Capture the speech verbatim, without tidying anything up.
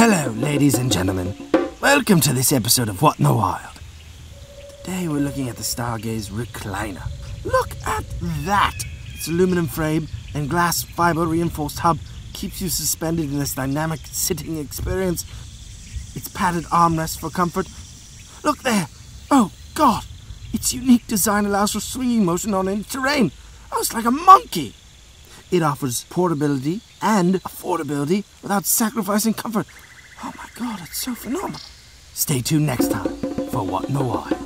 Hello, ladies and gentlemen. Welcome to this episode of What in the Wild. Today we're looking at the Stargaze Recliner. Look at that! Its aluminum frame and glass fiber reinforced hub keeps you suspended in this dynamic sitting experience. Its padded armrests for comfort. Look there! Oh, God! Its unique design allows for swinging motion on any terrain. Oh, it's like a monkey! It offers portability and affordability without sacrificing comfort. Oh my God, it's so phenomenal. Stay tuned next time for What in the Wild.